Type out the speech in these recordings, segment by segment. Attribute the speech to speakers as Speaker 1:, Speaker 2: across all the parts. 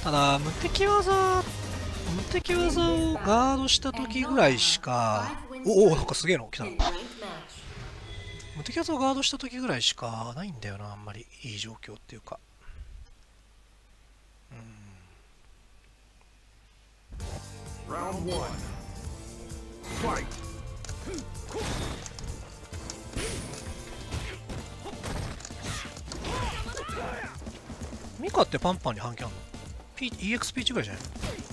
Speaker 1: ただ無敵技をガードした時ぐらいしか、おお、なんかすげえの来たの。無敵技をガードした時ぐらいしかないんだよな、あんまりいい状況っていうか。ミカってパンパンに反撃あんの？ EXP ぐらいじゃない？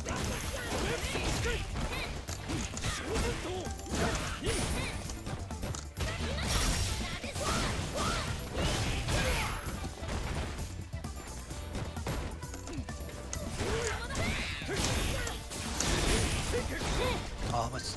Speaker 1: ああ、マジだ。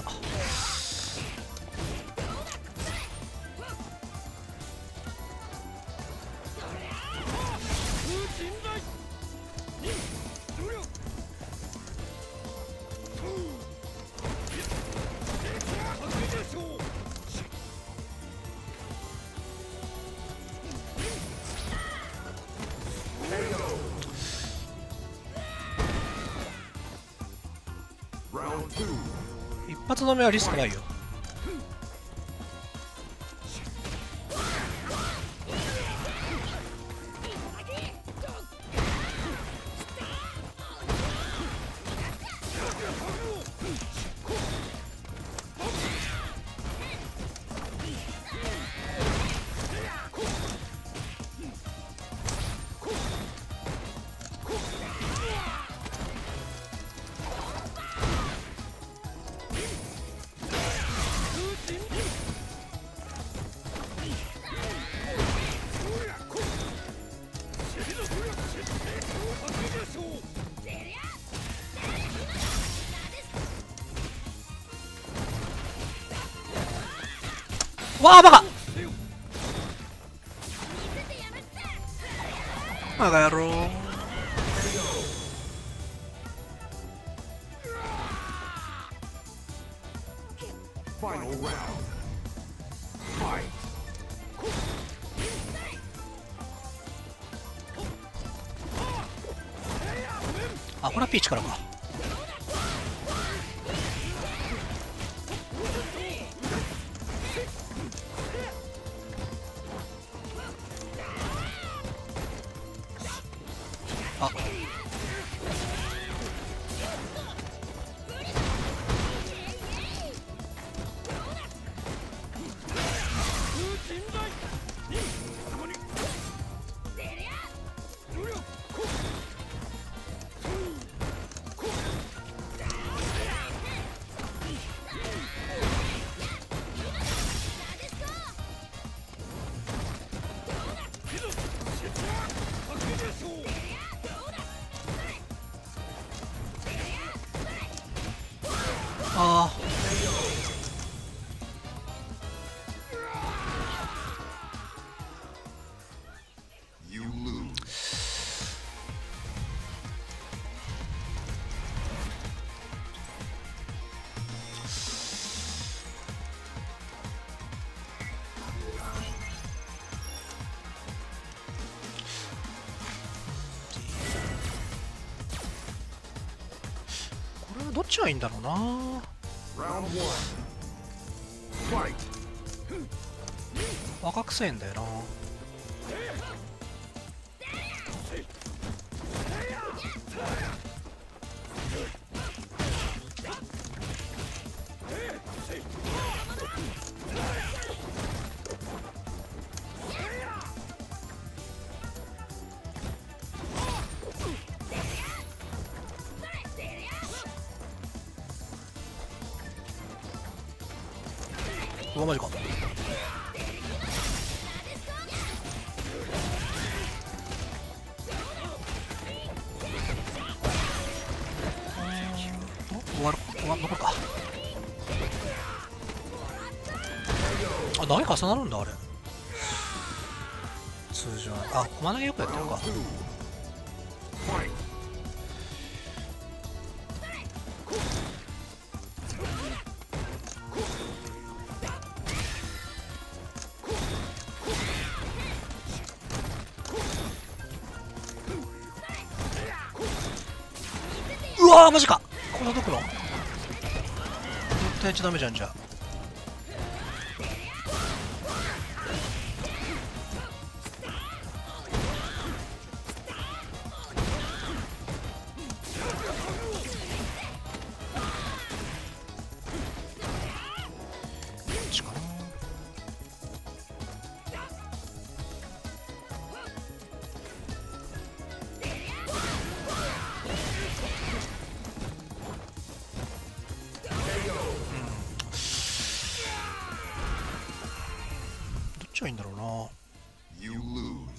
Speaker 1: 一発の目はリスクないよ。わあ、バカバカ野郎。あ、これはピーチからか。あ、あー、これはどっちがいいんだろうな。若くせえんだよな。うわ、マジか。終わる、残るか。あ、何重なるんだあれ。通常はあ、駒投げよくやってるか。 わーマジか。こんなとこの絶対やっちゃダメじゃん。じゃあこっちかな。どっちがいいんだろうな。
Speaker 2: You lose.